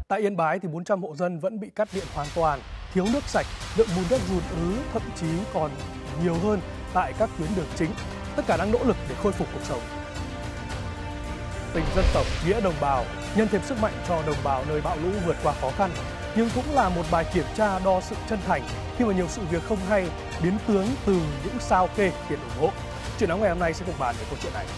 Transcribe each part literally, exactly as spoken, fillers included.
Tại Yên Bái thì bốn trăm hộ dân vẫn bị cắt điện hoàn toàn, thiếu nước sạch, lượng bùn đất ùn ứ thậm chí còn nhiều hơn tại các tuyến đường chính. Tất cả đang nỗ lực để khôi phục cuộc sống. Tình dân tộc, nghĩa đồng bào, nhân thêm sức mạnh cho đồng bào nơi bão lũ vượt qua khó khăn. Nhưng cũng là một bài kiểm tra đo sự chân thành khi mà nhiều sự việc không hay biến tướng từ những sao kê tiền ủng hộ. Chuyện nóng ngày hôm nay sẽ cùng bàn về câu chuyện này.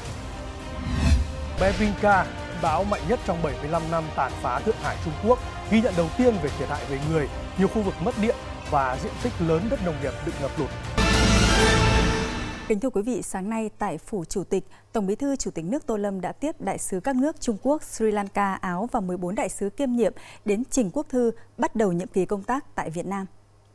Bevingka, bão mạnh nhất trong bảy mươi lăm năm tàn phá Thượng Hải Trung Quốc, ghi nhận đầu tiên về thiệt hại về người, nhiều khu vực mất điện và diện tích lớn đất nông nghiệp bị ngập lụt. Kính thưa quý vị, sáng nay tại Phủ Chủ tịch, Tổng Bí thư Chủ tịch nước Tô Lâm đã tiếp đại sứ các nước Trung Quốc, Sri Lanka, Áo và mười bốn đại sứ kiêm nhiệm đến trình quốc thư bắt đầu nhiệm kỳ công tác tại Việt Nam.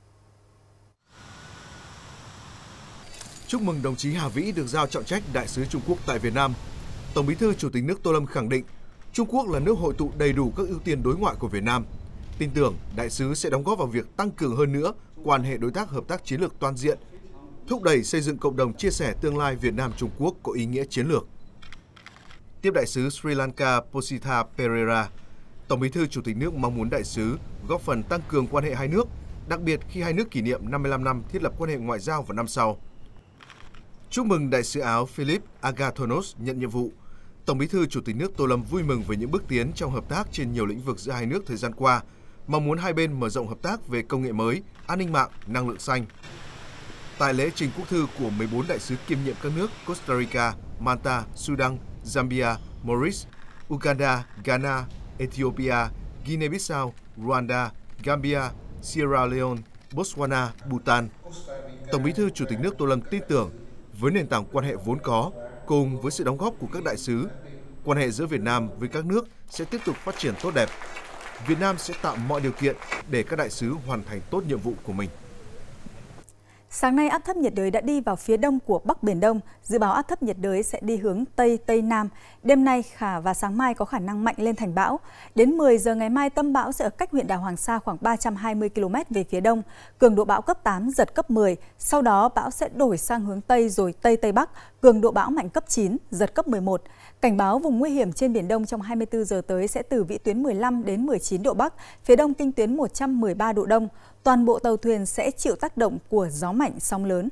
Chúc mừng đồng chí Hà Vĩ được giao trọng trách đại sứ Trung Quốc tại Việt Nam. Tổng Bí thư Chủ tịch nước Tô Lâm khẳng định Trung Quốc là nước hội tụ đầy đủ các ưu tiên đối ngoại của Việt Nam. Tin tưởng đại sứ sẽ đóng góp vào việc tăng cường hơn nữa quan hệ đối tác hợp tác chiến lược toàn diện, thúc đẩy xây dựng cộng đồng chia sẻ tương lai Việt Nam-Trung Quốc có ý nghĩa chiến lược. Tiếp đại sứ Sri Lanka Positha Pereira, Tổng Bí thư Chủ tịch nước mong muốn đại sứ góp phần tăng cường quan hệ hai nước, đặc biệt khi hai nước kỷ niệm năm mươi lăm năm thiết lập quan hệ ngoại giao vào năm sau. Chúc mừng đại sứ Áo Philip Agathonos nhận nhiệm vụ. Tổng Bí thư Chủ tịch nước Tô Lâm vui mừng về những bước tiến trong hợp tác trên nhiều lĩnh vực giữa hai nước thời gian qua, mong muốn hai bên mở rộng hợp tác về công nghệ mới, an ninh mạng, năng lượng xanh. Tại lễ trình quốc thư của mười bốn đại sứ kiêm nhiệm các nước Costa Rica, Malta, Sudan, Zambia, Maurice, Uganda, Ghana, Ethiopia, Guinea-Bissau, Rwanda, Gambia, Sierra Leone, Botswana, Bhutan, Tổng Bí thư Chủ tịch nước Tô Lâm tin tưởng với nền tảng quan hệ vốn có, cùng với sự đóng góp của các đại sứ, quan hệ giữa Việt Nam với các nước sẽ tiếp tục phát triển tốt đẹp. Việt Nam sẽ tạo mọi điều kiện để các đại sứ hoàn thành tốt nhiệm vụ của mình. Sáng nay, áp thấp nhiệt đới đã đi vào phía đông của Bắc Biển Đông. Dự báo áp thấp nhiệt đới sẽ đi hướng Tây Tây Nam. Đêm nay khả và sáng mai có khả năng mạnh lên thành bão. Đến mười giờ ngày mai, tâm bão sẽ ở cách huyện đảo Hoàng Sa khoảng ba trăm hai mươi ki lô mét về phía đông. Cường độ bão cấp tám, giật cấp mười. Sau đó, bão sẽ đổi sang hướng Tây rồi Tây Tây Bắc. Cường độ bão mạnh cấp chín, giật cấp mười một. Cảnh báo vùng nguy hiểm trên Biển Đông trong hai mươi tư giờ tới sẽ từ vĩ tuyến mười lăm đến mười chín độ Bắc, phía đông kinh tuyến một trăm mười ba độ Đông. Toàn bộ tàu thuyền sẽ chịu tác động của gió mạnh, sóng lớn.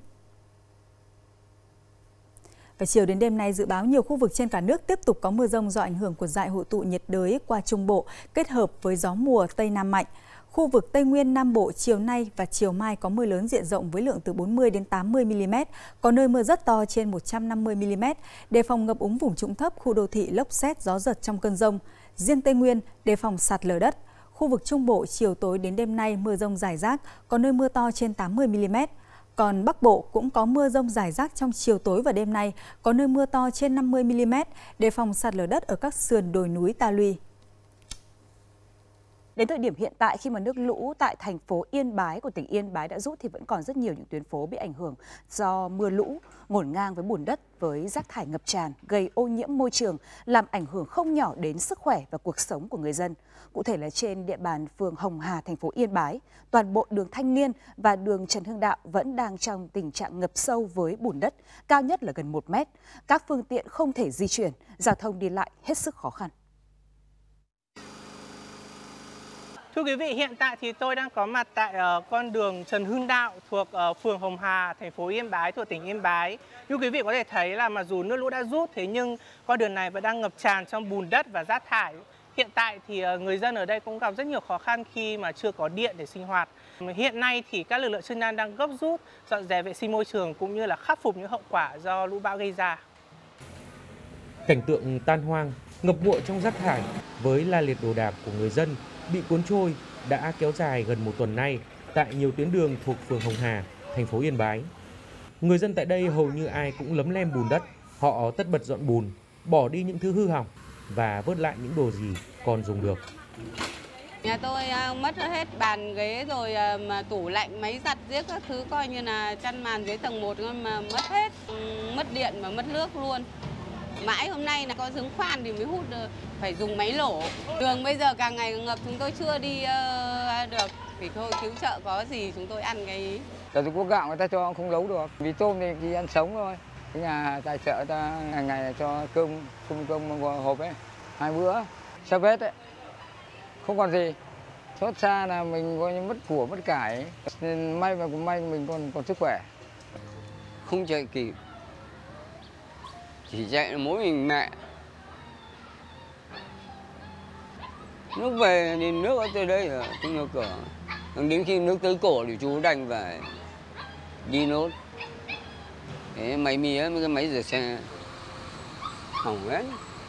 Và chiều đến đêm nay, dự báo nhiều khu vực trên cả nước tiếp tục có mưa rông do ảnh hưởng của dải hội tụ nhiệt đới qua Trung Bộ kết hợp với gió mùa Tây Nam mạnh. Khu vực Tây Nguyên, Nam Bộ chiều nay và chiều mai có mưa lớn diện rộng với lượng từ bốn mươi đến tám mươi mi li mét, có nơi mưa rất to trên một trăm năm mươi mi li mét, đề phòng ngập úng vùng trũng thấp, khu đô thị, lốc sét, gió giật trong cơn dông. Riêng Tây Nguyên đề phòng sạt lở đất. Khu vực Trung Bộ chiều tối đến đêm nay mưa rông rải rác, có nơi mưa to trên tám mươi mi li mét. Còn Bắc Bộ cũng có mưa rông rải rác trong chiều tối và đêm nay, có nơi mưa to trên năm mươi mi li mét, đề phòng sạt lở đất ở các sườn đồi núi Ta Luy. Đến thời điểm hiện tại, khi mà nước lũ tại thành phố Yên Bái của tỉnh Yên Bái đã rút thì vẫn còn rất nhiều những tuyến phố bị ảnh hưởng do mưa lũ, ngổn ngang với bùn đất, với rác thải ngập tràn, gây ô nhiễm môi trường, làm ảnh hưởng không nhỏ đến sức khỏe và cuộc sống của người dân. Cụ thể là trên địa bàn phường Hồng Hà, thành phố Yên Bái, toàn bộ đường Thanh Niên và đường Trần Hưng Đạo vẫn đang trong tình trạng ngập sâu với bùn đất, cao nhất là gần một mét. Các phương tiện không thể di chuyển, giao thông đi lại hết sức khó khăn. Thưa quý vị, hiện tại thì tôi đang có mặt tại uh, con đường Trần Hưng Đạo thuộc uh, phường Hồng Hà, thành phố Yên Bái, thuộc tỉnh Yên Bái. Như quý vị có thể thấy là mặc dù nước lũ đã rút, thế nhưng con đường này vẫn đang ngập tràn trong bùn đất và rác thải. Hiện tại thì uh, người dân ở đây cũng gặp rất nhiều khó khăn khi mà chưa có điện để sinh hoạt. Hiện nay thì các lực lượng chức năng đang gấp rút dọn dẹp vệ sinh môi trường cũng như là khắc phục những hậu quả do lũ bão gây ra. Cảnh tượng tan hoang, ngập ngụa trong rác thải với la liệt đồ đạc của người dân bị cuốn trôi đã kéo dài gần một tuần nay tại nhiều tuyến đường thuộc phường Hồng Hà, thành phố Yên Bái. Người dân tại đây hầu như ai cũng lấm lem bùn đất, họ tất bật dọn bùn, bỏ đi những thứ hư hỏng và vớt lại những đồ gì còn dùng được. Nhà tôi mất hết bàn ghế rồi mà tủ lạnh, máy giặt giết các thứ coi như là chăn màn dưới tầng một mà mất hết, mất điện và mất nước luôn. Mãi hôm nay là có giếng khoan thì mới hút được, phải dùng máy lổ. Đường bây giờ càng ngày ngập, chúng tôi chưa đi uh, được. Thì thôi cứu trợ có gì chúng tôi ăn cái ý. Trung Quốc gạo người ta cho không nấu được. Vì tôm thì chỉ ăn sống thôi. Cái nhà tài trợ ta ngày ngày cho cơm, cơm cơm hộp ấy, hai bữa. Sau Tết ấy, không còn gì. Xót xa là mình coi như mất của mất cải, nên may mà cũng may mình còn còn sức khỏe. Không chạy kịp, chỉ chạy mỗi mình mẹ. Nước về thì nước ở tới đây ở trong nhà cửa, đến khi nước tới cổ thì chú đành phải đi nốt. Cái máy mì ấy, cái máy rửa xe hỏng hết.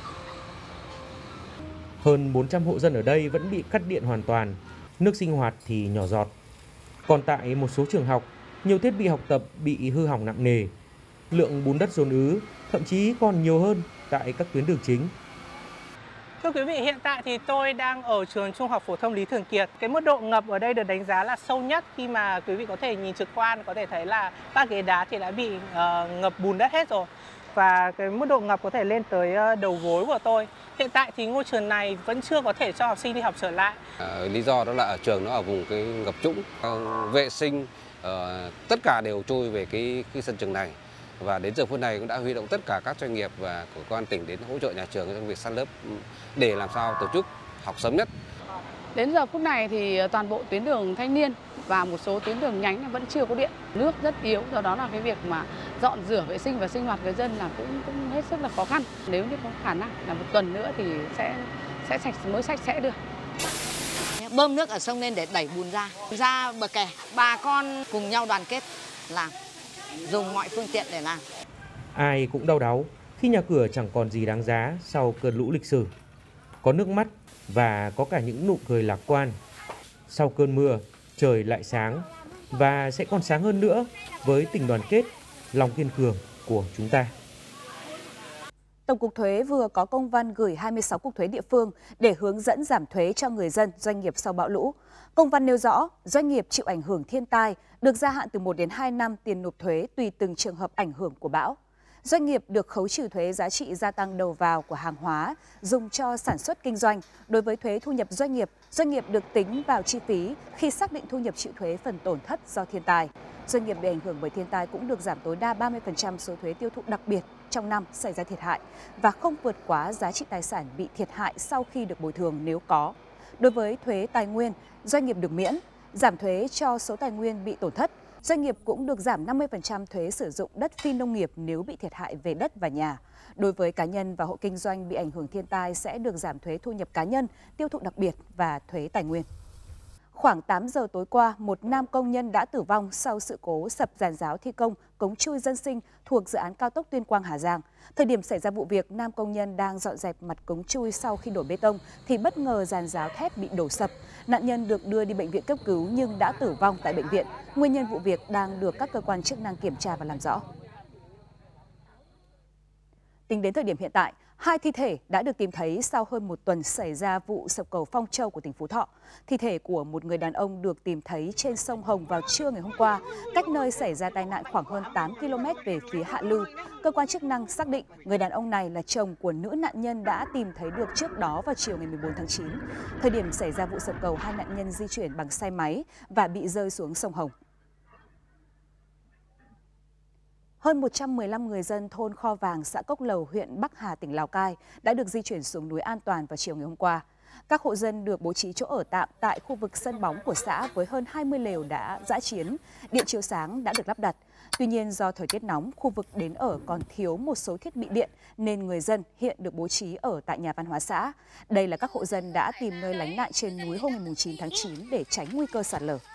Hơn bốn trăm hộ dân ở đây vẫn bị cắt điện hoàn toàn, nước sinh hoạt thì nhỏ giọt. Còn tại một số trường học, nhiều thiết bị học tập bị hư hỏng nặng nề. Lượng bùn đất dồn ứ thậm chí còn nhiều hơn tại các tuyến đường chính. Thưa quý vị, hiện tại thì tôi đang ở trường Trung học phổ thông Lý Thường Kiệt. Cái mức độ ngập ở đây được đánh giá là sâu nhất, khi mà quý vị có thể nhìn trực quan có thể thấy là các ghế đá thì đã bị uh, ngập bùn đất hết rồi. Và cái mức độ ngập có thể lên tới uh, đầu gối của tôi. Hiện tại thì ngôi trường này vẫn chưa có thể cho học sinh đi học trở lại. À, lý do đó là ở trường nó ở vùng cái ngập trũng, vệ sinh uh, tất cả đều trôi về cái, cái sân trường này. Và đến giờ phút này cũng đã huy động tất cả các doanh nghiệp và của công an tỉnh đến hỗ trợ nhà trường trong việc san lấp để làm sao tổ chức học sớm nhất. Đến giờ phút này thì toàn bộ tuyến đường Thanh Niên và một số tuyến đường nhánh vẫn chưa có điện, nước rất yếu, do đó là cái việc mà dọn rửa vệ sinh và sinh hoạt người dân là cũng cũng hết sức là khó khăn. Nếu như có khả năng là một tuần nữa thì sẽ sẽ sạch mới sạch sẽ được. Bơm nước ở sông lên để đẩy bùn ra, ra bờ kè, bà con cùng nhau đoàn kết làm, dùng mọi phương tiện để làm. Ai cũng đau đáu khi nhà cửa chẳng còn gì đáng giá sau cơn lũ lịch sử. Có nước mắt và có cả những nụ cười lạc quan. Sau cơn mưa, trời lại sáng và sẽ còn sáng hơn nữa với tình đoàn kết, lòng kiên cường của chúng ta. Tổng cục Thuế vừa có công văn gửi hai mươi sáu cục thuế địa phương để hướng dẫn giảm thuế cho người dân, doanh nghiệp sau bão lũ. Công văn nêu rõ, doanh nghiệp chịu ảnh hưởng thiên tai được gia hạn từ một đến hai năm tiền nộp thuế tùy từng trường hợp ảnh hưởng của bão. Doanh nghiệp được khấu trừ thuế giá trị gia tăng đầu vào của hàng hóa dùng cho sản xuất kinh doanh. Đối với thuế thu nhập doanh nghiệp, doanh nghiệp được tính vào chi phí khi xác định thu nhập chịu thuế phần tổn thất do thiên tai. Doanh nghiệp bị ảnh hưởng bởi thiên tai cũng được giảm tối đa ba mươi phần trăm số thuế tiêu thụ đặc biệt trong năm xảy ra thiệt hại và không vượt quá giá trị tài sản bị thiệt hại sau khi được bồi thường nếu có. Đối với thuế tài nguyên, doanh nghiệp được miễn, giảm thuế cho số tài nguyên bị tổn thất. Doanh nghiệp cũng được giảm năm mươi phần trăm thuế sử dụng đất phi nông nghiệp nếu bị thiệt hại về đất và nhà. Đối với cá nhân và hộ kinh doanh bị ảnh hưởng thiên tai sẽ được giảm thuế thu nhập cá nhân, tiêu thụ đặc biệt và thuế tài nguyên. Khoảng tám giờ tối qua, một nam công nhân đã tử vong sau sự cố sập giàn giáo thi công cống chui dân sinh thuộc dự án cao tốc Tuyên Quang - Hà Giang. Thời điểm xảy ra vụ việc, nam công nhân đang dọn dẹp mặt cống chui sau khi đổ bê tông thì bất ngờ giàn giáo thép bị đổ sập. Nạn nhân được đưa đi bệnh viện cấp cứu nhưng đã tử vong tại bệnh viện. Nguyên nhân vụ việc đang được các cơ quan chức năng kiểm tra và làm rõ. Tính đến thời điểm hiện tại, hai thi thể đã được tìm thấy sau hơn một tuần xảy ra vụ sập cầu Phong Châu của tỉnh Phú Thọ. Thi thể của một người đàn ông được tìm thấy trên sông Hồng vào trưa ngày hôm qua, cách nơi xảy ra tai nạn khoảng hơn tám ki lô mét về phía hạ lưu. Cơ quan chức năng xác định người đàn ông này là chồng của nữ nạn nhân đã tìm thấy được trước đó vào chiều ngày mười bốn tháng chín. Thời điểm xảy ra vụ sập cầu, hai nạn nhân di chuyển bằng xe máy và bị rơi xuống sông Hồng. Hơn một trăm mười lăm người dân thôn Kho Vàng, xã Cốc Lầu, huyện Bắc Hà, tỉnh Lào Cai đã được di chuyển xuống núi an toàn vào chiều ngày hôm qua. Các hộ dân được bố trí chỗ ở tạm tại khu vực sân bóng của xã với hơn hai mươi lều đã dã chiến, điện chiếu sáng đã được lắp đặt. Tuy nhiên do thời tiết nóng, khu vực đến ở còn thiếu một số thiết bị điện nên người dân hiện được bố trí ở tại nhà văn hóa xã. Đây là các hộ dân đã tìm nơi lánh nạn trên núi hôm ngày chín tháng chín để tránh nguy cơ sạt lở.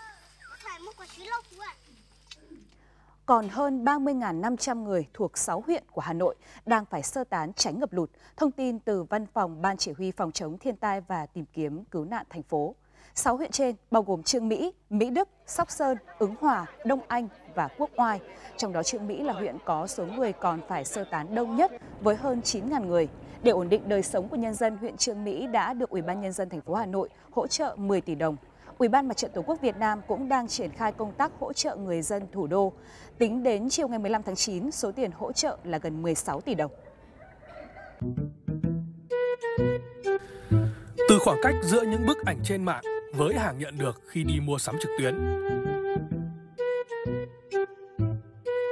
Còn hơn ba mươi nghìn năm trăm người thuộc sáu huyện của Hà Nội đang phải sơ tán tránh ngập lụt. Thông tin từ Văn phòng Ban Chỉ huy Phòng chống thiên tai và tìm kiếm cứu nạn thành phố. sáu huyện trên bao gồm Chương Mỹ, Mỹ Đức, Sóc Sơn, Ứng Hòa, Đông Anh và Quốc Oai. Trong đó Chương Mỹ là huyện có số người còn phải sơ tán đông nhất với hơn chín nghìn người. Để ổn định đời sống của nhân dân, huyện Chương Mỹ đã được Ủy ban Nhân dân thành phố Hà Nội hỗ trợ mười tỷ đồng. Ủy ban Mặt trận Tổ quốc Việt Nam cũng đang triển khai công tác hỗ trợ người dân thủ đô. Tính đến chiều ngày mười lăm tháng chín, số tiền hỗ trợ là gần mười sáu tỷ đồng. Từ khoảng cách giữa những bức ảnh trên mạng với hàng nhận được khi đi mua sắm trực tuyến,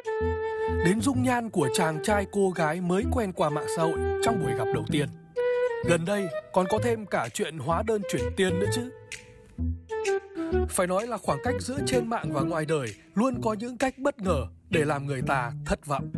đến dung nhan của chàng trai cô gái mới quen qua mạng xã hội trong buổi gặp đầu tiên, Gần đây còn có thêm cả chuyện hóa đơn chuyển tiền nữa chứ. Phải nói là khoảng cách giữa trên mạng và ngoài đời luôn có những cách bất ngờ để làm người ta thất vọng.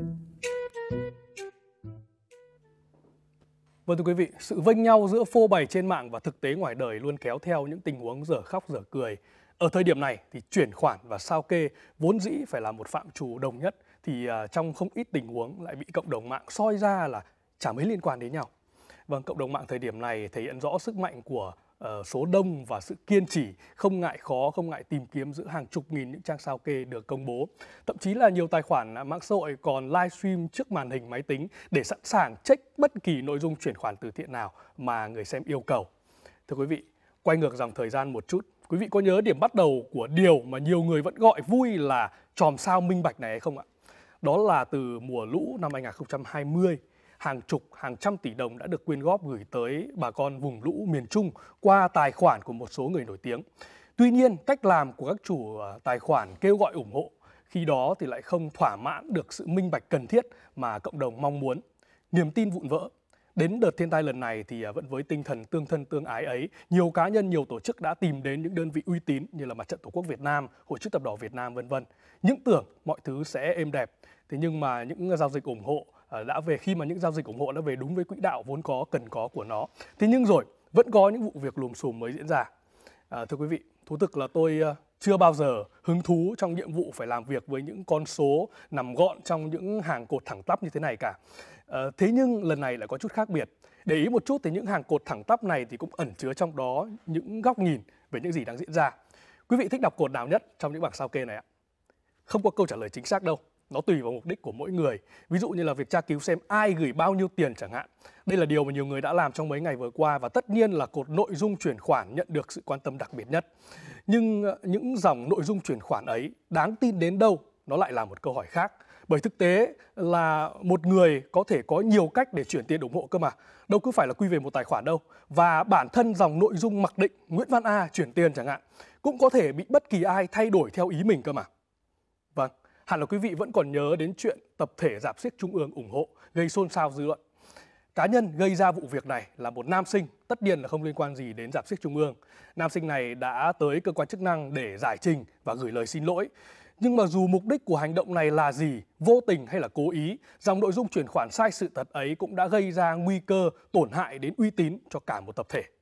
Vâng thưa quý vị, sự vênh nhau giữa phô bày trên mạng và thực tế ngoài đời luôn kéo theo những tình huống dở khóc dở cười. Ở thời điểm này thì chuyển khoản và sao kê vốn dĩ phải là một phạm trù đồng nhất, thì trong không ít tình huống lại bị cộng đồng mạng soi ra là chả mấy liên quan đến nhau. Vâng, cộng đồng mạng thời điểm này thể hiện rõ sức mạnh của uh, số đông và sự kiên trì, không ngại khó, không ngại tìm kiếm giữa hàng chục nghìn những trang sao kê được công bố. Thậm chí là nhiều tài khoản mạng xã hội còn livestream trước màn hình máy tính để sẵn sàng check bất kỳ nội dung chuyển khoản từ thiện nào mà người xem yêu cầu. Thưa quý vị, quay ngược dòng thời gian một chút, quý vị có nhớ điểm bắt đầu của điều mà nhiều người vẫn gọi vui là chòm sao minh bạch này hay không ạ? Đó là từ mùa lũ năm hai nghìn không trăm hai mươi. Hàng chục, hàng trăm tỷ đồng đã được quyên góp gửi tới bà con vùng lũ miền Trung qua tài khoản của một số người nổi tiếng. Tuy nhiên, cách làm của các chủ tài khoản kêu gọi ủng hộ khi đó thì lại không thỏa mãn được sự minh bạch cần thiết mà cộng đồng mong muốn. Niềm tin vụn vỡ. Đến đợt thiên tai lần này thì vẫn với tinh thần tương thân tương ái ấy, nhiều cá nhân, nhiều tổ chức đã tìm đến những đơn vị uy tín như là Mặt trận Tổ quốc Việt Nam, Hội chữ thập đỏ Việt Nam vân vân. Những tưởng mọi thứ sẽ êm đẹp. Thế nhưng mà những giao dịch ủng hộ đã về khi mà những giao dịch ủng hộ đã về đúng với quỹ đạo vốn có cần có của nó. Thế nhưng rồi vẫn có những vụ việc lùm xùm mới diễn ra. À, thưa quý vị, thú thực là tôi chưa bao giờ hứng thú trong nhiệm vụ phải làm việc với những con số nằm gọn trong những hàng cột thẳng tắp như thế này cả. À, thế nhưng lần này lại có chút khác biệt. Để ý một chút thì những hàng cột thẳng tắp này thì cũng ẩn chứa trong đó những góc nhìn về những gì đang diễn ra. Quý vị thích đọc cột nào nhất trong những bảng sao kê này ạ? Không có câu trả lời chính xác đâu. Nó tùy vào mục đích của mỗi người. Ví dụ như là việc tra cứu xem ai gửi bao nhiêu tiền chẳng hạn. Đây là điều mà nhiều người đã làm trong mấy ngày vừa qua, và tất nhiên là cột nội dung chuyển khoản nhận được sự quan tâm đặc biệt nhất. Nhưng những dòng nội dung chuyển khoản ấy đáng tin đến đâu, nó lại là một câu hỏi khác. Bởi thực tế là một người có thể có nhiều cách để chuyển tiền ủng hộ cơ mà. Đâu cứ phải là quy về một tài khoản đâu. Và bản thân dòng nội dung mặc định Nguyễn Văn A chuyển tiền chẳng hạn cũng có thể bị bất kỳ ai thay đổi theo ý mình cơ mà. Vâng. Hẳn là quý vị vẫn còn nhớ đến chuyện tập thể Rạp Xiếc Trung ương ủng hộ gây xôn xao dư luận. Cá nhân gây ra vụ việc này là một nam sinh, tất nhiên là không liên quan gì đến Rạp Xiếc Trung ương. Nam sinh này đã tới cơ quan chức năng để giải trình và gửi lời xin lỗi. Nhưng mà dù mục đích của hành động này là gì, vô tình hay là cố ý, dòng nội dung chuyển khoản sai sự thật ấy cũng đã gây ra nguy cơ tổn hại đến uy tín cho cả một tập thể.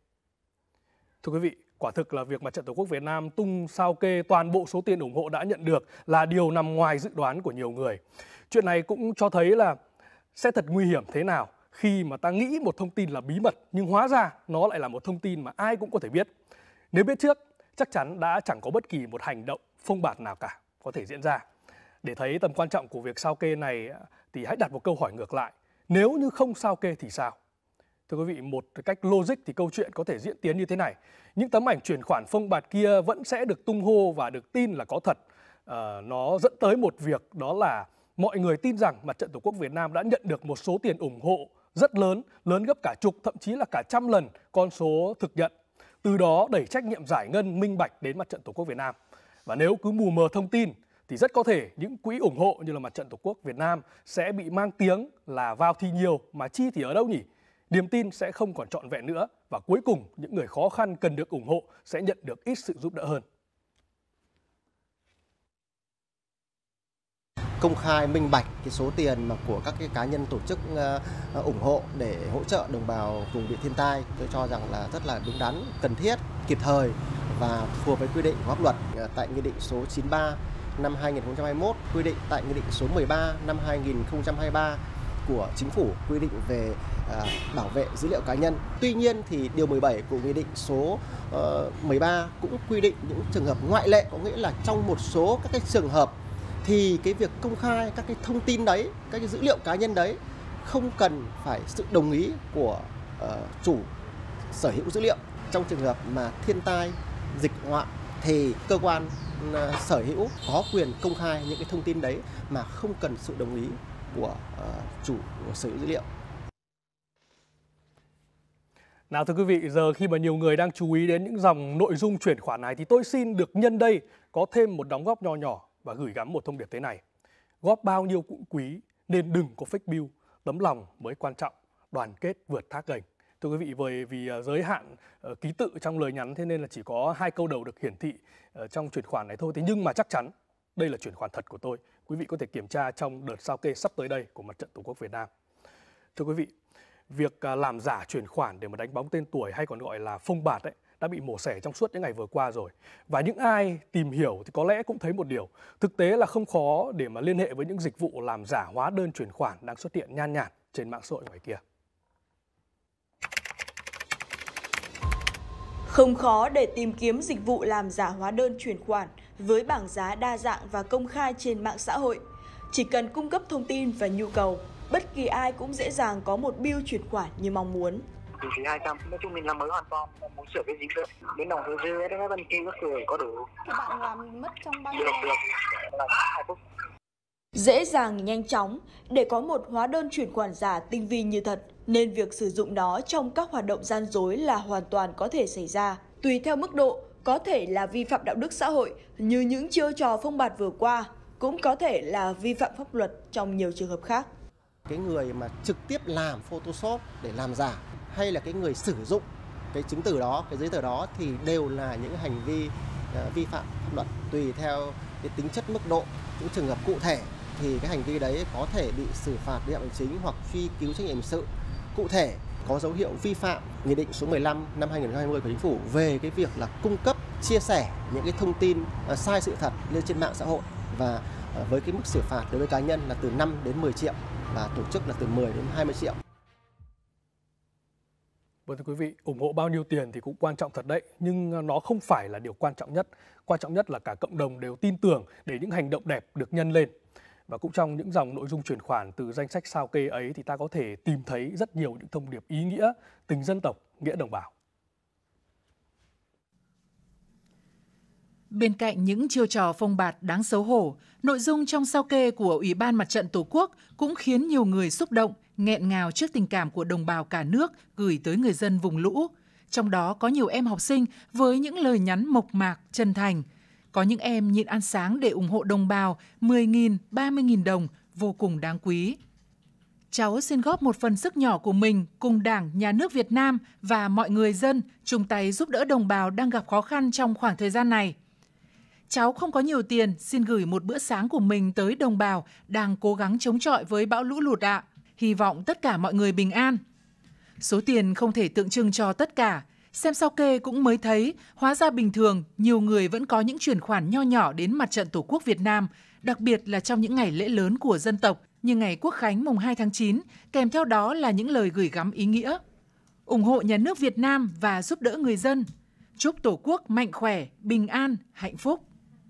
Thưa quý vị, quả thực là việc Mặt trận Tổ quốc Việt Nam tung sao kê toàn bộ số tiền ủng hộ đã nhận được là điều nằm ngoài dự đoán của nhiều người. Chuyện này cũng cho thấy là sẽ thật nguy hiểm thế nào khi mà ta nghĩ một thông tin là bí mật nhưng hóa ra nó lại là một thông tin mà ai cũng có thể biết. Nếu biết trước, chắc chắn đã chẳng có bất kỳ một hành động phông bạt nào cả có thể diễn ra. Để thấy tầm quan trọng của việc sao kê này thì hãy đặt một câu hỏi ngược lại. Nếu như không sao kê thì sao? Thưa quý vị, một cách logic thì câu chuyện có thể diễn tiến như thế này. Những tấm ảnh chuyển khoản phông bạt kia vẫn sẽ được tung hô và được tin là có thật. À, nó dẫn tới một việc, đó là mọi người tin rằng Mặt trận Tổ quốc Việt Nam đã nhận được một số tiền ủng hộ rất lớn, lớn gấp cả chục, thậm chí là cả trăm lần con số thực nhận. Từ đó đẩy trách nhiệm giải ngân minh bạch đến Mặt trận Tổ quốc Việt Nam. Và nếu cứ mù mờ thông tin thì rất có thể những quỹ ủng hộ như là Mặt trận Tổ quốc Việt Nam sẽ bị mang tiếng là vào thì nhiều mà chi thì ở đâu nhỉ? Niềm tin sẽ không còn trọn vẹn nữa, và cuối cùng những người khó khăn cần được ủng hộ sẽ nhận được ít sự giúp đỡ hơn. Công khai minh bạch cái số tiền mà của các cái cá nhân tổ chức uh, ủng hộ để hỗ trợ đồng bào vùng bị thiên tai, tôi cho rằng là rất là đúng đắn, cần thiết, kịp thời và phù hợp với quy định của pháp luật. Uh, tại Nghị định số chín mươi ba năm hai nghìn không trăm hai mươi mốt, quy định tại Nghị định số mười ba năm hai nghìn không trăm hai mươi ba của Chính phủ quy định về uh, bảo vệ dữ liệu cá nhân. Tuy nhiên thì điều mười bảy của Nghị định số uh, mười ba cũng quy định những trường hợp ngoại lệ, có nghĩa là trong một số các cái trường hợp thì cái việc công khai các cái thông tin đấy, các cái dữ liệu cá nhân đấy không cần phải sự đồng ý của uh, chủ sở hữu dữ liệu. Trong trường hợp mà thiên tai, dịch họa thì cơ quan uh, sở hữu có quyền công khai những cái thông tin đấy mà không cần sự đồng ý của uh, chủ của sở hữu dữ liệu. Nào thưa quý vị, giờ khi mà nhiều người đang chú ý đến những dòng nội dung chuyển khoản này thì tôi xin được nhân đây có thêm một đóng góp nho nhỏ và gửi gắm một thông điệp thế này. Góp bao nhiêu cũng quý nên đừng có fake bill, tấm lòng mới quan trọng, đoàn kết vượt thác gành. Thưa quý vị, bởi vì giới hạn uh, ký tự trong lời nhắn, thế nên là chỉ có hai câu đầu được hiển thị uh, trong chuyển khoản này thôi. Thế nhưng mà chắc chắn đây là chuyển khoản thật của tôi. Quý vị có thể kiểm tra trong đợt sao kê sắp tới đây của Mặt trận Tổ quốc Việt Nam. Thưa quý vị, việc uh, làm giả chuyển khoản để mà đánh bóng tên tuổi hay còn gọi là phông bạt ấy, đã bị mổ xẻ trong suốt những ngày vừa qua rồi. Và những ai tìm hiểu thì có lẽ cũng thấy một điều, thực tế là không khó để mà liên hệ với những dịch vụ làm giả hóa đơn chuyển khoản đang xuất hiện nhan nhản trên mạng xã hội ngoài kia. Không khó để tìm kiếm dịch vụ làm giả hóa đơn chuyển khoản với bảng giá đa dạng và công khai trên mạng xã hội. Chỉ cần cung cấp thông tin và nhu cầu, bất kỳ ai cũng dễ dàng có một bill chuyển khoản như mong muốn. Từ phí hai trăm, nói chung mình làm mới hoàn toàn, muốn sửa cái gì nữa. Đến đồng số dư, đến bên kia các người có đủ. Các bạn làm mất trong bao nhiêu? Được, được, làm hai phút. Dễ dàng, nhanh chóng, để có một hóa đơn chuyển khoản giả tinh vi như thật, nên việc sử dụng nó trong các hoạt động gian dối là hoàn toàn có thể xảy ra. Tùy theo mức độ, có thể là vi phạm đạo đức xã hội như những chiêu trò phông bạt vừa qua, cũng có thể là vi phạm pháp luật trong nhiều trường hợp khác. Cái người mà trực tiếp làm Photoshop để làm giả hay là cái người sử dụng cái chứng từ đó, cái giấy tờ đó thì đều là những hành vi uh, vi phạm pháp luật. Tùy theo cái tính chất mức độ, những trường hợp cụ thể thì cái hành vi đấy có thể bị xử phạt vi phạm hành chính hoặc truy cứu trách nhiệm hình sự. Cụ thể có dấu hiệu vi phạm Nghị định số mười lăm năm hai nghìn không trăm hai mươi của Chính phủ về cái việc là cung cấp, chia sẻ những cái thông tin uh, sai sự thật lên trên mạng xã hội, và uh, với cái mức xử phạt đối với cá nhân là từ năm đến mười triệu và tổ chức là từ mười đến hai mươi triệu. Vâng, thưa quý vị, ủng hộ bao nhiêu tiền thì cũng quan trọng thật đấy, nhưng nó không phải là điều quan trọng nhất. Quan trọng nhất là cả cộng đồng đều tin tưởng để những hành động đẹp được nhân lên. Và cũng trong những dòng nội dung chuyển khoản từ danh sách sao kê ấy thì ta có thể tìm thấy rất nhiều những thông điệp ý nghĩa, tình dân tộc, nghĩa đồng bào. Bên cạnh những chiêu trò phông bạt đáng xấu hổ, nội dung trong sao kê của Ủy ban Mặt trận Tổ quốc cũng khiến nhiều người xúc động, nghẹn ngào trước tình cảm của đồng bào cả nước gửi tới người dân vùng lũ. Trong đó có nhiều em học sinh với những lời nhắn mộc mạc, chân thành. Có những em nhịn ăn sáng để ủng hộ đồng bào mười nghìn, ba mươi nghìn đồng, vô cùng đáng quý. Cháu xin góp một phần sức nhỏ của mình cùng Đảng, Nhà nước Việt Nam và mọi người dân chung tay giúp đỡ đồng bào đang gặp khó khăn trong khoảng thời gian này. Cháu không có nhiều tiền, xin gửi một bữa sáng của mình tới đồng bào đang cố gắng chống chọi với bão lũ lụt ạ. Hy vọng tất cả mọi người bình an. Số tiền không thể tượng trưng cho tất cả. Xem sao kê cũng mới thấy, hóa ra bình thường, nhiều người vẫn có những chuyển khoản nho nhỏ đến Mặt trận Tổ quốc Việt Nam, đặc biệt là trong những ngày lễ lớn của dân tộc, như ngày Quốc khánh mùng hai tháng chín, kèm theo đó là những lời gửi gắm ý nghĩa. Ủng hộ nhà nước Việt Nam và giúp đỡ người dân. Chúc Tổ quốc mạnh khỏe, bình an, hạnh phúc.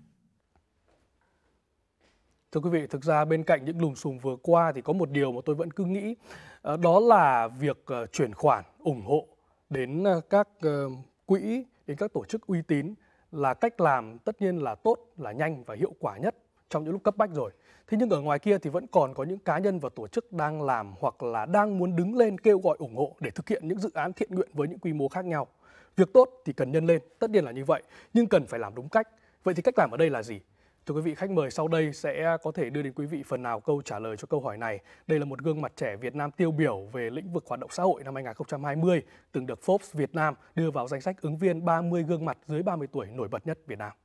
Thưa quý vị, thực ra bên cạnh những lùm xùm vừa qua thì có một điều mà tôi vẫn cứ nghĩ, đó là việc chuyển khoản, ủng hộ đến các quỹ, đến các tổ chức uy tín là cách làm tất nhiên là tốt, là nhanh và hiệu quả nhất trong những lúc cấp bách rồi. Thế nhưng ở ngoài kia thì vẫn còn có những cá nhân và tổ chức đang làm hoặc là đang muốn đứng lên kêu gọi ủng hộ để thực hiện những dự án thiện nguyện với những quy mô khác nhau. Việc tốt thì cần nhân lên, tất nhiên là như vậy, nhưng cần phải làm đúng cách. Vậy thì cách làm ở đây là gì? Thưa quý vị, khách mời sau đây sẽ có thể đưa đến quý vị phần nào câu trả lời cho câu hỏi này. Đây là một gương mặt trẻ Việt Nam tiêu biểu về lĩnh vực hoạt động xã hội năm hai nghìn không trăm hai mươi, từng được Forbes Việt Nam đưa vào danh sách ứng viên ba mươi gương mặt dưới ba mươi tuổi nổi bật nhất Việt Nam.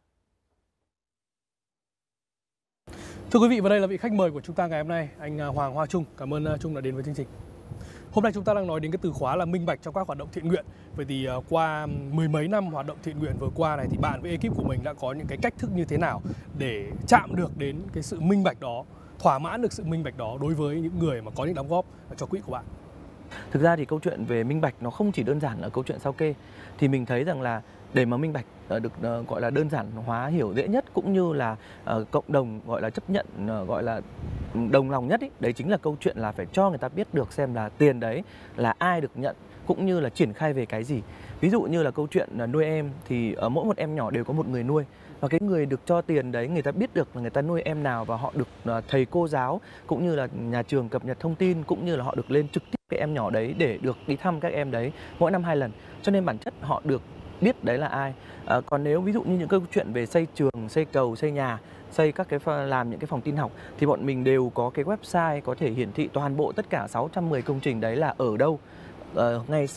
Thưa quý vị, và đây là vị khách mời của chúng ta ngày hôm nay, anh Hoàng Hoa Trung. Cảm ơn Trung đã đến với chương trình. Hôm nay chúng ta đang nói đến cái từ khóa là minh bạch trong các hoạt động thiện nguyện. Vậy thì uh, qua mười mấy năm hoạt động thiện nguyện vừa qua này thì bạn với ekip của mình đã có những cái cách thức như thế nào để chạm được đến cái sự minh bạch đó, thỏa mãn được sự minh bạch đó đối với những người mà có những đóng góp cho quỹ của bạn? Thực ra thì câu chuyện về minh bạch nó không chỉ đơn giản là câu chuyện sao kê. Thì mình thấy rằng là để mà minh bạch được uh, gọi là đơn giản hóa, hiểu dễ nhất, cũng như là uh, cộng đồng gọi là chấp nhận, uh, gọi là đồng lòng nhất ý, đấy chính là câu chuyện là phải cho người ta biết được xem là tiền đấy là ai được nhận, cũng như là triển khai về cái gì. Ví dụ như là câu chuyện nuôi em thì ở mỗi một em nhỏ đều có một người nuôi, và cái người được cho tiền đấy người ta biết được là người ta nuôi em nào, và họ được thầy cô giáo cũng như là nhà trường cập nhật thông tin, cũng như là họ được lên trực tiếp cái em nhỏ đấy để được đi thăm các em đấy mỗi năm hai lần. Cho nên bản chất họ được biết đấy là ai. À, còn nếu ví dụ như những câu chuyện về xây trường, xây cầu, xây nhà, xây các cái làm những cái phòng tin học thì bọn mình đều có cái website có thể hiển thị toàn bộ tất cả sáu trăm mười công trình đấy là ở đâu. À, ngày xưa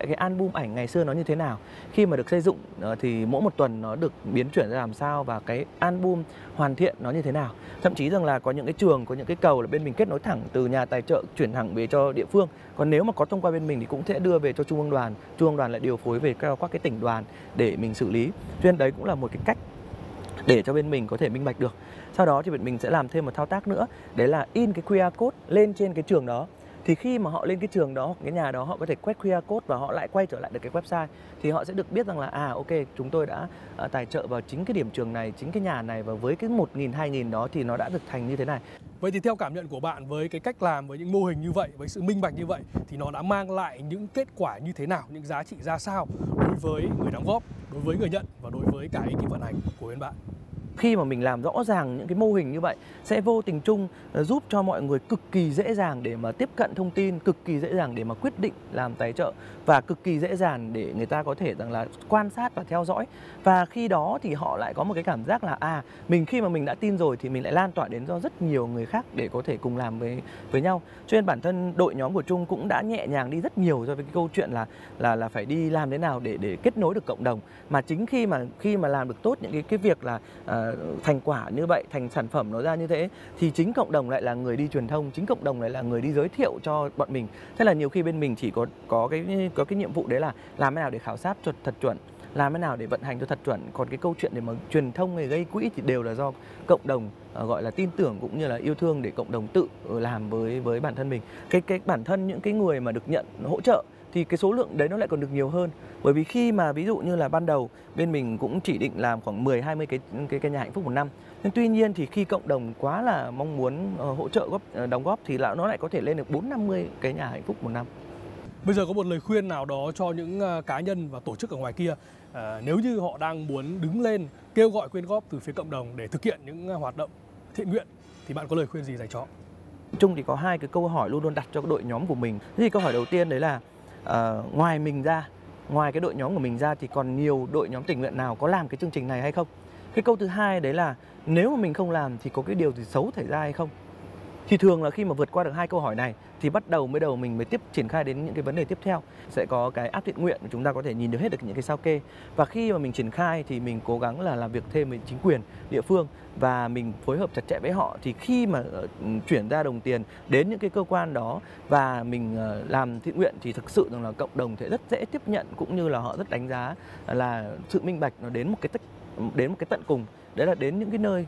cái album ảnh ngày xưa nó như thế nào. Khi mà được xây dựng thì mỗi một tuần nó được biến chuyển ra làm sao, và cái album hoàn thiện nó như thế nào. Thậm chí rằng là có những cái trường, có những cái cầu là bên mình kết nối thẳng từ nhà tài trợ chuyển thẳng về cho địa phương. Còn nếu mà có thông qua bên mình thì cũng sẽ đưa về cho trung ương đoàn, trung ương đoàn lại điều phối về các các cái tỉnh đoàn để mình xử lý. Cho nên đấy cũng là một cái cách để cho bên mình có thể minh bạch được. Sau đó thì bên mình sẽ làm thêm một thao tác nữa, đấy là in cái quy rờ code lên trên cái trường đó. Thì khi mà họ lên cái trường đó hoặc cái nhà đó, họ có thể quét quy rờ code và họ lại quay trở lại được cái website, thì họ sẽ được biết rằng là à ok, chúng tôi đã uh, tài trợ vào chính cái điểm trường này, chính cái nhà này, và với cái một nghìn, hai nghìn đó thì nó đã được thành như thế này. Vậy thì theo cảm nhận của bạn, với cái cách làm, với những mô hình như vậy, với sự minh bạch như vậy, thì nó đã mang lại những kết quả như thế nào, những giá trị ra sao đối với người đóng góp, đối với người nhận và đối với cả ekip vận hành của bên bạn? Khi mà mình làm rõ ràng những cái mô hình như vậy sẽ vô tình chung giúp cho mọi người cực kỳ dễ dàng để mà tiếp cận thông tin, cực kỳ dễ dàng để mà quyết định làm tài trợ, và cực kỳ dễ dàng để người ta có thể rằng là quan sát và theo dõi. Và khi đó thì họ lại có một cái cảm giác là à, mình khi mà mình đã tin rồi thì mình lại lan tỏa đến cho rất nhiều người khác để có thể cùng làm với với nhau. Cho nên bản thân đội nhóm của Trung cũng đã nhẹ nhàng đi rất nhiều so với cái câu chuyện là là là phải đi làm thế nào để để kết nối được cộng đồng. Mà chính khi mà khi mà làm được tốt những cái cái việc là à, thành quả như vậy, thành sản phẩm nó ra như thế, thì chính cộng đồng lại là người đi truyền thông, chính cộng đồng lại là người đi giới thiệu cho bọn mình. Thế là nhiều khi bên mình chỉ có có cái có cái nhiệm vụ đấy là làm thế nào để khảo sát cho thật chuẩn, làm thế nào để vận hành cho thật chuẩn. Còn cái câu chuyện để mà truyền thông hay gây quỹ thì đều là do cộng đồng uh, gọi là tin tưởng cũng như là yêu thương, để cộng đồng tự làm với với bản thân mình. Cái cái bản thân những cái người mà được nhận hỗ trợ thì cái số lượng đấy nó lại còn được nhiều hơn. Bởi vì khi mà ví dụ như là ban đầu bên mình cũng chỉ định làm khoảng mười hai mươi cái cái cái nhà hạnh phúc một năm. Nhưng tuy nhiên thì khi cộng đồng quá là mong muốn uh, hỗ trợ góp uh, đóng góp thì là nó lại có thể lên được bốn năm mươi cái nhà hạnh phúc một năm. Bây giờ có một lời khuyên nào đó cho những uh, cá nhân và tổ chức ở ngoài kia, uh, nếu như họ đang muốn đứng lên kêu gọi quyên góp từ phía cộng đồng để thực hiện những uh, hoạt động thiện nguyện, thì bạn có lời khuyên gì dành cho? Trung thì có hai cái câu hỏi luôn luôn đặt cho đội nhóm của mình. Thế thì câu hỏi đầu tiên đấy là uh, ngoài mình ra, ngoài cái đội nhóm của mình ra thì còn nhiều đội nhóm tình nguyện nào có làm cái chương trình này hay không? Cái câu thứ hai đấy là nếu mà mình không làm thì có cái điều gì xấu xảy ra hay không? Thì thường là khi mà vượt qua được hai câu hỏi này thì bắt đầu mới đầu mình mới tiếp triển khai đến những cái vấn đề tiếp theo. Sẽ có cái app thiện nguyện, chúng ta có thể nhìn được hết được những cái sao kê. Và khi mà mình triển khai thì mình cố gắng là làm việc thêm với chính quyền địa phương và mình phối hợp chặt chẽ với họ. Thì khi mà uh, chuyển ra đồng tiền đến những cái cơ quan đó và mình uh, làm thiện nguyện thì thực sự rằng là cộng đồng sẽ rất dễ tiếp nhận, cũng như là họ rất đánh giá là sự minh bạch nó đến một cái đến một cái tận cùng. Đấy là đến những cái nơi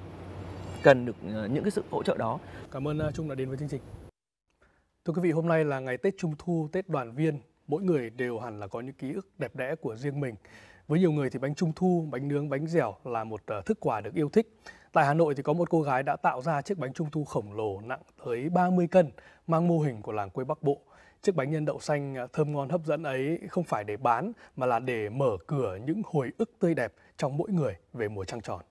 cần được những cái sự hỗ trợ đó. Cảm ơn Trung đã đến với chương trình. Thưa quý vị, hôm nay là ngày Tết Trung Thu, Tết đoàn viên. Mỗi người đều hẳn là có những ký ức đẹp đẽ của riêng mình. Với nhiều người thì bánh Trung Thu, bánh nướng, bánh dẻo là một thức quà được yêu thích. Tại Hà Nội thì có một cô gái đã tạo ra chiếc bánh Trung Thu khổng lồ nặng tới ba mươi cân, mang mô hình của làng quê Bắc Bộ. Chiếc bánh nhân đậu xanh thơm ngon hấp dẫn ấy không phải để bán mà là để mở cửa những hồi ức tươi đẹp trong mỗi người về mùa trăng tròn.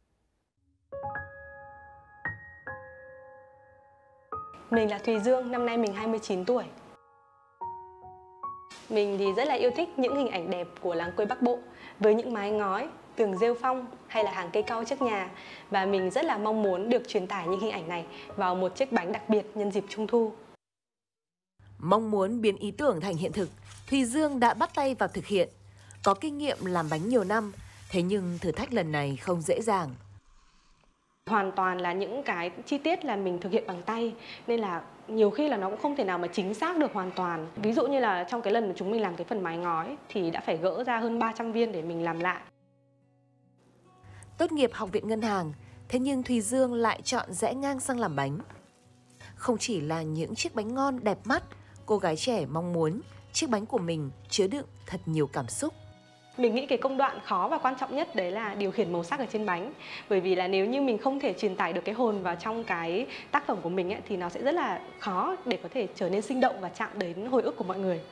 Mình là Thùy Dương, năm nay mình hai mươi chín tuổi. Mình thì rất là yêu thích những hình ảnh đẹp của làng quê Bắc Bộ với những mái ngói, tường rêu phong hay là hàng cây cau trước nhà. Và mình rất là mong muốn được truyền tải những hình ảnh này vào một chiếc bánh đặc biệt nhân dịp Trung Thu. Mong muốn biến ý tưởng thành hiện thực, Thùy Dương đã bắt tay vào thực hiện. Có kinh nghiệm làm bánh nhiều năm, thế nhưng thử thách lần này không dễ dàng. Hoàn toàn là những cái chi tiết là mình thực hiện bằng tay, nên là nhiều khi là nó cũng không thể nào mà chính xác được hoàn toàn. Ví dụ như là trong cái lần mà chúng mình làm cái phần mái ngói thì đã phải gỡ ra hơn ba trăm viên để mình làm lại. Tốt nghiệp học viện ngân hàng, thế nhưng Thùy Dương lại chọn rẽ ngang sang làm bánh. Không chỉ là những chiếc bánh ngon đẹp mắt, cô gái trẻ mong muốn chiếc bánh của mình chứa đựng thật nhiều cảm xúc. Mình nghĩ cái công đoạn khó và quan trọng nhất đấy là điều khiển màu sắc ở trên bánh. Bởi vì là nếu như mình không thể truyền tải được cái hồn vào trong cái tác phẩm của mình ấy, thì nó sẽ rất là khó để có thể trở nên sinh động và chạm đến hồi ức của mọi người.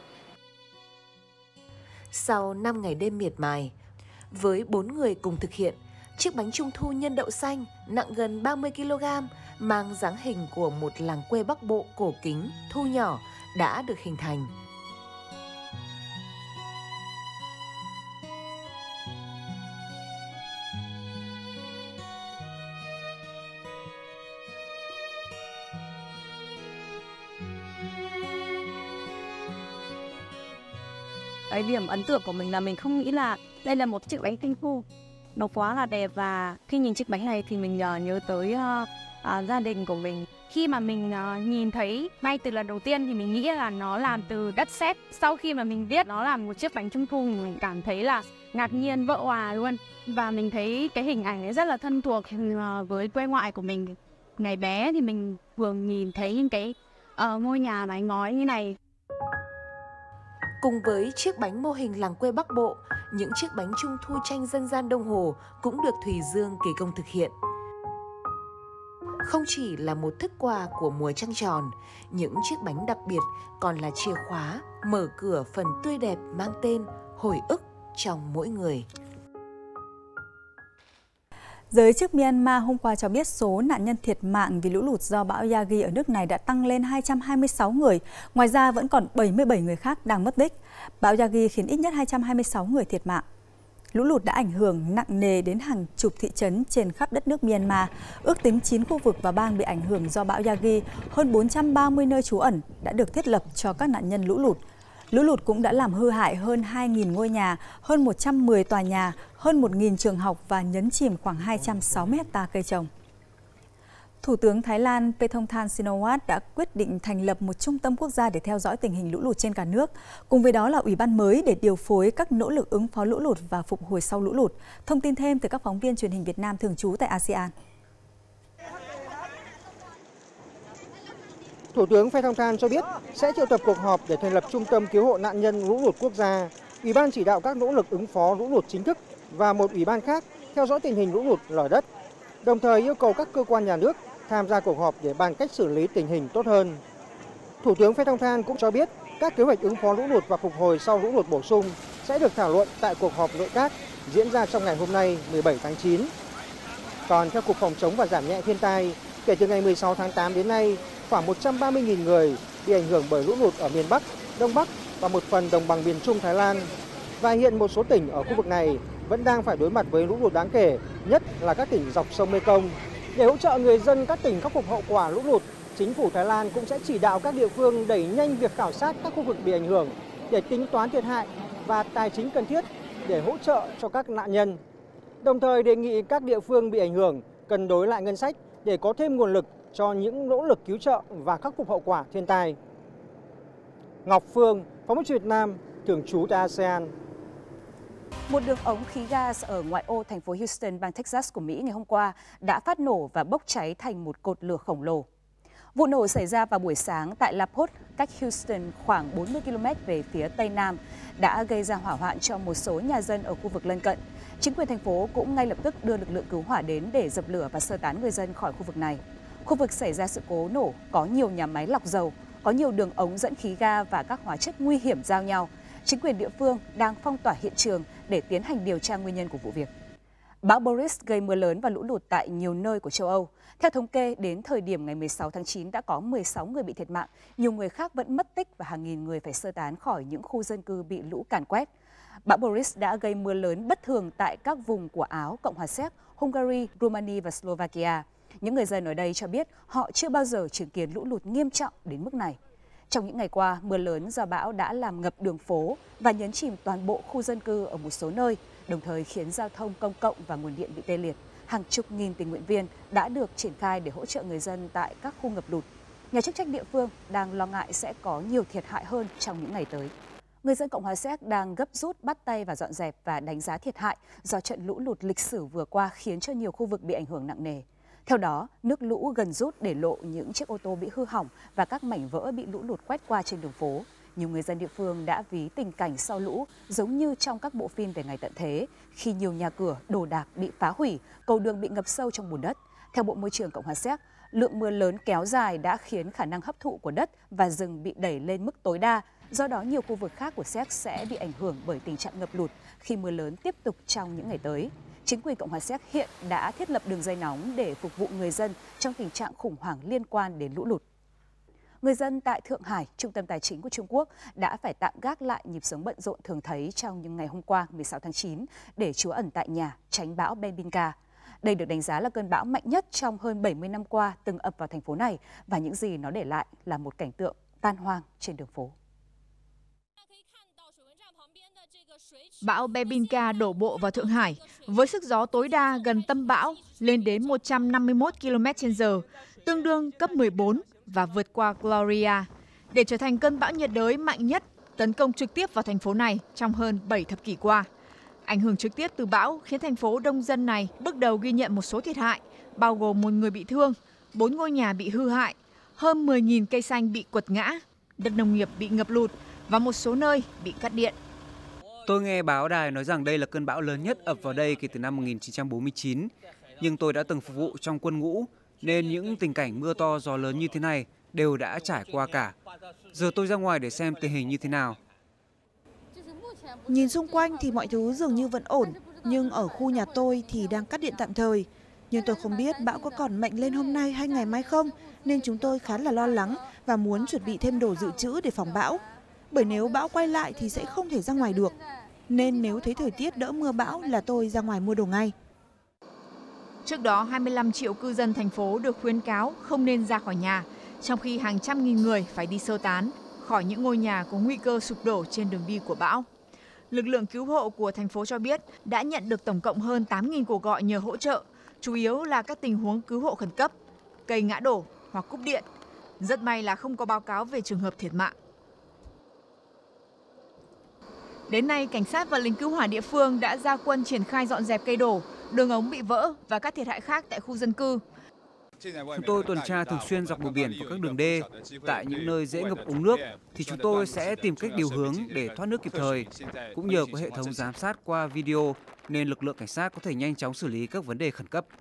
Sau năm ngày đêm miệt mài, với bốn người cùng thực hiện, chiếc bánh Trung Thu nhân đậu xanh nặng gần ba mươi ki lô gam mang dáng hình của một làng quê Bắc Bộ cổ kính, thu nhỏ đã được hình thành. Cái điểm ấn tượng của mình là mình không nghĩ là đây là một chiếc bánh trung thu. Nó quá là đẹp và khi nhìn chiếc bánh này thì mình uh, nhớ tới uh, uh, gia đình của mình. Khi mà mình uh, nhìn thấy ngay từ lần đầu tiên thì mình nghĩ là nó làm từ đất sét. Sau khi mà mình biết nó là một chiếc bánh trung thu, mình cảm thấy là ngạc nhiên vỡ òa luôn. Và mình thấy cái hình ảnh ấy rất là thân thuộc uh, với quê ngoại của mình. Ngày bé thì mình thường nhìn thấy những cái uh, ngôi nhà mái ngói như này. Cùng với chiếc bánh mô hình làng quê Bắc Bộ, những chiếc bánh trung thu tranh dân gian Đông Hồ cũng được Thùy Dương kỳ công thực hiện. Không chỉ là một thức quà của mùa trăng tròn, những chiếc bánh đặc biệt còn là chìa khóa mở cửa phần tươi đẹp mang tên hồi ức trong mỗi người. Giới chức Myanmar hôm qua cho biết số nạn nhân thiệt mạng vì lũ lụt do bão Yagi ở nước này đã tăng lên hai trăm hai mươi sáu người. Ngoài ra vẫn còn bảy mươi bảy người khác đang mất tích. Bão Yagi khiến ít nhất hai trăm hai mươi sáu người thiệt mạng. Lũ lụt đã ảnh hưởng nặng nề đến hàng chục thị trấn trên khắp đất nước Myanmar. Ước tính chín khu vực và bang bị ảnh hưởng do bão Yagi, hơn bốn trăm ba mươi nơi trú ẩn đã được thiết lập cho các nạn nhân lũ lụt. Lũ lụt cũng đã làm hư hại hơn hai nghìn ngôi nhà, hơn một trăm mười tòa nhà, hơn một nghìn trường học và nhấn chìm khoảng hai trăm sáu mươi héc ta cây trồng. Thủ tướng Thái Lan Paetongtarn Shinawatra đã quyết định thành lập một trung tâm quốc gia để theo dõi tình hình lũ lụt trên cả nước. Cùng với đó là ủy ban mới để điều phối các nỗ lực ứng phó lũ lụt và phục hồi sau lũ lụt. Thông tin thêm từ các phóng viên truyền hình Việt Nam thường trú tại a sê an. Thủ tướng Paetongtarn cho biết sẽ triệu tập cuộc họp để thành lập Trung tâm cứu hộ nạn nhân lũ lụt quốc gia, Ủy ban chỉ đạo các nỗ lực ứng phó lũ lụt chính thức và một ủy ban khác theo dõi tình hình lũ lụt lở đất, đồng thời yêu cầu các cơ quan nhà nước tham gia cuộc họp để bàn cách xử lý tình hình tốt hơn. Thủ tướng Paetongtarn cũng cho biết các kế hoạch ứng phó lũ lụt và phục hồi sau lũ lụt bổ sung sẽ được thảo luận tại cuộc họp nội các diễn ra trong ngày hôm nay mười bảy tháng chín. Còn theo Cục Phòng chống và Giảm nhẹ thiên tai, kể từ ngày mười sáu tháng tám đến nay, khoảng một trăm ba mươi nghìn người bị ảnh hưởng bởi lũ lụt ở miền Bắc, Đông Bắc và một phần đồng bằng miền Trung Thái Lan. Và hiện một số tỉnh ở khu vực này vẫn đang phải đối mặt với lũ lụt đáng kể, nhất là các tỉnh dọc sông Mekong. Để hỗ trợ người dân các tỉnh khắc phục hậu quả lũ lụt, chính phủ Thái Lan cũng sẽ chỉ đạo các địa phương đẩy nhanh việc khảo sát các khu vực bị ảnh hưởng để tính toán thiệt hại và tài chính cần thiết để hỗ trợ cho các nạn nhân. Đồng thời đề nghị các địa phương bị ảnh hưởng cân đối lại ngân sách để có thêm nguồn lực cho những nỗ lực cứu trợ và khắc phục hậu quả thiên tai. Ngọc Phương, phóng viên Việt Nam, thường trú tại a sê an. Một đường ống khí gas ở ngoại ô thành phố Houston, bang Texas của Mỹ ngày hôm qua đã phát nổ và bốc cháy thành một cột lửa khổng lồ. Vụ nổ xảy ra vào buổi sáng tại La Porte, cách Houston khoảng bốn mươi ki lô mét về phía tây nam, đã gây ra hỏa hoạn cho một số nhà dân ở khu vực lân cận. Chính quyền thành phố cũng ngay lập tức đưa lực lượng cứu hỏa đến để dập lửa và sơ tán người dân khỏi khu vực này. Khu vực xảy ra sự cố nổ có nhiều nhà máy lọc dầu, có nhiều đường ống dẫn khí ga và các hóa chất nguy hiểm giao nhau. Chính quyền địa phương đang phong tỏa hiện trường để tiến hành điều tra nguyên nhân của vụ việc. Bão Boris gây mưa lớn và lũ lụt tại nhiều nơi của châu Âu. Theo thống kê, đến thời điểm ngày mười sáu tháng chín đã có mười sáu người bị thiệt mạng, nhiều người khác vẫn mất tích và hàng nghìn người phải sơ tán khỏi những khu dân cư bị lũ càn quét. Bão Boris đã gây mưa lớn bất thường tại các vùng của Áo, Cộng hòa Séc, Hungary, Romania và Slovakia. Những người dân ở đây cho biết họ chưa bao giờ chứng kiến lũ lụt nghiêm trọng đến mức này. Trong những ngày qua, mưa lớn do bão đã làm ngập đường phố và nhấn chìm toàn bộ khu dân cư ở một số nơi, đồng thời khiến giao thông công cộng và nguồn điện bị tê liệt. Hàng chục nghìn tình nguyện viên đã được triển khai để hỗ trợ người dân tại các khu ngập lụt. Nhà chức trách địa phương đang lo ngại sẽ có nhiều thiệt hại hơn trong những ngày tới. Người dân Cộng hòa Séc đang gấp rút bắt tay vào dọn dẹp và đánh giá thiệt hại do trận lũ lụt lịch sử vừa qua khiến cho nhiều khu vực bị ảnh hưởng nặng nề. Theo đó, nước lũ gần rút để lộ những chiếc ô tô bị hư hỏng và các mảnh vỡ bị lũ lụt quét qua trên đường phố. Nhiều người dân địa phương đã ví tình cảnh sau lũ giống như trong các bộ phim về ngày tận thế, khi nhiều nhà cửa, đồ đạc bị phá hủy, cầu đường bị ngập sâu trong bùn đất. Theo Bộ Môi trường Cộng hòa Séc, lượng mưa lớn kéo dài đã khiến khả năng hấp thụ của đất và rừng bị đẩy lên mức tối đa. Do đó, nhiều khu vực khác của Séc sẽ bị ảnh hưởng bởi tình trạng ngập lụt khi mưa lớn tiếp tục trong những ngày tới. Chính quyền Cộng hòa Séc hiện đã thiết lập đường dây nóng để phục vụ người dân trong tình trạng khủng hoảng liên quan đến lũ lụt. Người dân tại Thượng Hải, trung tâm tài chính của Trung Quốc, đã phải tạm gác lại nhịp sống bận rộn thường thấy trong những ngày hôm qua, mười sáu tháng chín, để trú ẩn tại nhà, tránh bão Benbinca. Đây được đánh giá là cơn bão mạnh nhất trong hơn bảy mươi năm qua từng ập vào thành phố này, và những gì nó để lại là một cảnh tượng tan hoang trên đường phố. Bão Bebinca đổ bộ vào Thượng Hải với sức gió tối đa gần tâm bão lên đến một trăm năm mươi mốt ki lô mét trên giờ, tương đương cấp mười bốn và vượt qua Gloria, để trở thành cơn bão nhiệt đới mạnh nhất tấn công trực tiếp vào thành phố này trong hơn bảy thập kỷ qua. Ảnh hưởng trực tiếp từ bão khiến thành phố đông dân này bước đầu ghi nhận một số thiệt hại, bao gồm một người bị thương, bốn ngôi nhà bị hư hại, hơn mười nghìn cây xanh bị quật ngã, đất nông nghiệp bị ngập lụt và một số nơi bị cắt điện. Tôi nghe báo đài nói rằng đây là cơn bão lớn nhất ập vào đây kể từ năm một nghìn chín trăm bốn mươi chín, nhưng tôi đã từng phục vụ trong quân ngũ nên những tình cảnh mưa to gió lớn như thế này đều đã trải qua cả. Giờ tôi ra ngoài để xem tình hình như thế nào. Nhìn xung quanh thì mọi thứ dường như vẫn ổn, nhưng ở khu nhà tôi thì đang cắt điện tạm thời. Nhưng tôi không biết bão có còn mạnh lên hôm nay hay ngày mai không, nên chúng tôi khá là lo lắng và muốn chuẩn bị thêm đồ dự trữ để phòng bão. Bởi nếu bão quay lại thì sẽ không thể ra ngoài được. Nên nếu thấy thời tiết đỡ mưa bão là tôi ra ngoài mua đồ ngay. Trước đó, hai mươi lăm triệu cư dân thành phố được khuyến cáo không nên ra khỏi nhà, trong khi hàng trăm nghìn người phải đi sơ tán khỏi những ngôi nhà có nguy cơ sụp đổ trên đường đi của bão. Lực lượng cứu hộ của thành phố cho biết đã nhận được tổng cộng hơn tám nghìn cuộc gọi nhờ hỗ trợ, chủ yếu là các tình huống cứu hộ khẩn cấp, cây ngã đổ hoặc cúp điện. Rất may là không có báo cáo về trường hợp thiệt mạng. Đến nay, cảnh sát và lính cứu hỏa địa phương đã ra quân triển khai dọn dẹp cây đổ, đường ống bị vỡ và các thiệt hại khác tại khu dân cư. Chúng tôi tuần tra thường xuyên dọc bờ biển và các đường đê. Tại những nơi dễ ngập úng nước thì chúng tôi sẽ tìm cách điều hướng để thoát nước kịp thời. Cũng nhờ có hệ thống giám sát qua video nên lực lượng cảnh sát có thể nhanh chóng xử lý các vấn đề khẩn cấp.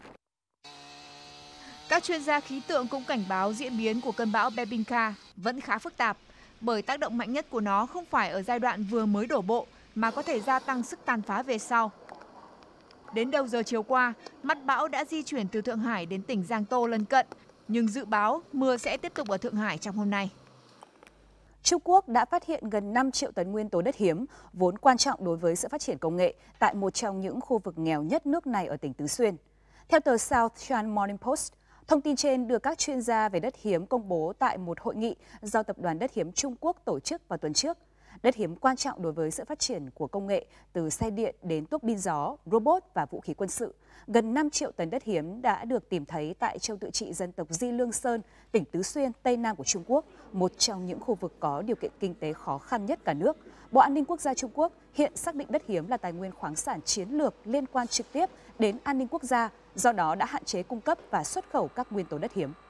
Các chuyên gia khí tượng cũng cảnh báo diễn biến của cơn bão Bebinca vẫn khá phức tạp, bởi tác động mạnh nhất của nó không phải ở giai đoạn vừa mới đổ bộ mà có thể gia tăng sức tàn phá về sau. Đến đầu giờ chiều qua, mắt bão đã di chuyển từ Thượng Hải đến tỉnh Giang Tô lân cận, nhưng dự báo mưa sẽ tiếp tục ở Thượng Hải trong hôm nay. Trung Quốc đã phát hiện gần năm triệu tấn nguyên tố đất hiếm, vốn quan trọng đối với sự phát triển công nghệ, tại một trong những khu vực nghèo nhất nước này ở tỉnh Tứ Xuyên. Theo tờ South China Morning Post, thông tin trên được các chuyên gia về đất hiếm công bố tại một hội nghị do Tập đoàn Đất hiếm Trung Quốc tổ chức vào tuần trước. Đất hiếm quan trọng đối với sự phát triển của công nghệ, từ xe điện đến tuốc pin gió, robot và vũ khí quân sự. Gần năm triệu tấn đất hiếm đã được tìm thấy tại châu tự trị dân tộc Di Lương Sơn, tỉnh Tứ Xuyên, Tây Nam của Trung Quốc, một trong những khu vực có điều kiện kinh tế khó khăn nhất cả nước. Bộ An ninh Quốc gia Trung Quốc hiện xác định đất hiếm là tài nguyên khoáng sản chiến lược liên quan trực tiếp đến an ninh quốc gia, do đó đã hạn chế cung cấp và xuất khẩu các nguyên tố đất hiếm.